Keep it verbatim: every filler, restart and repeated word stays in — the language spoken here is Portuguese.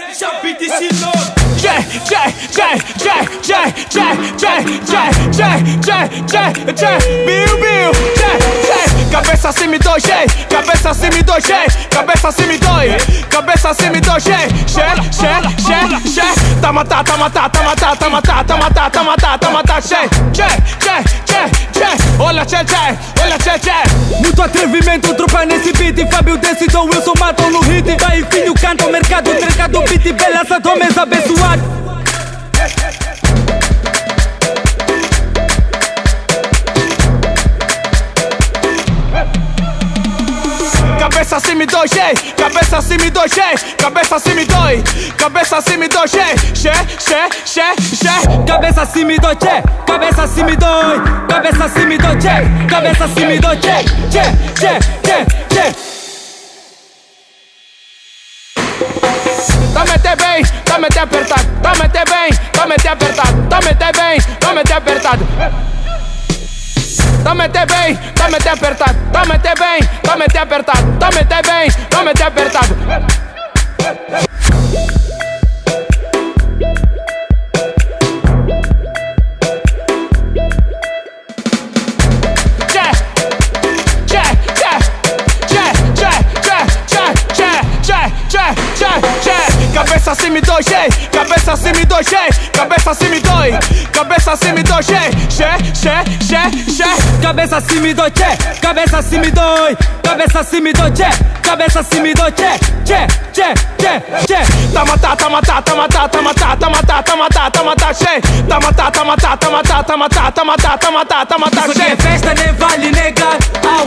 Chapite esse louco. Jay, Jay, Jay, Jay, Jay, Jay, Jay, Jay, Jay, Jay, Jay, Jay, Bill, Bill, Jay, Jay. Cabeça assim me dói, Jay. Cabeça assim me dói, Jay. Cabeça assim me dói. Cabeça assim me dói, Jay. Jay, Jay, Jay, Jay. Tá matá, tá matá, tá matá, tá matá, tá matá, tá matá, tá matá, Jay, Jay, Jay, Jay, Jay. Olha, Jay, Jay, olha, Jay, Jay. Muito atrevimento, tropa nesse beat. Fábio Dance, então Wilson matam no hit. Vai filho, canta o mercado, mercado, beat, bela, essa mesa abençoada. Cabeça assim me dói, Jay. Cabeça assim me dói, Jay. Cabeça assim me dói. Cabeça assim me dói, Jay. Jay, Jay, Jay, Jay. Cabeça assim me dói, Jay. Cabeça assim me dói. Cabeça assim me dói, Jay. Cabeça assim me dói, Jay. Jay, Jay, Jay, Jay. Tá meter bem, tá meter apertado. Tá meter bem, tá meter apertado. Tá meter bem, tá meter apertado. Tá meter bem, tá meter apertado. Tá meter bem, tá meter apertado. Tá meter bem, tá meter apertado. Jay, Jay, Jay, Jay, Jay, Jay, Jay, Jay, Jay, Jay, Jay. Cabeça assim me dói, Jay. Cabeça assim me dói, Jay. Cabeça assim me dói. Cabeça assim me dói, Jay. Jay, Jay, Jay, Jay. Cabeça assim me dói, Jay. Cabeça assim me dói. Cabeça assim me dói, Jay. Cabeça assim me dói, Jay. Jay, Jay, Jay, Jay. Tá matá, tá matá, tá matá, tá matá, tá matá, tá matá, tá matá, Jay. Tá matá, tá matá, tá matá, tá matá, tá matá, tá matá, tá matá, Isso aqui Jay. é festa, nem vale negar.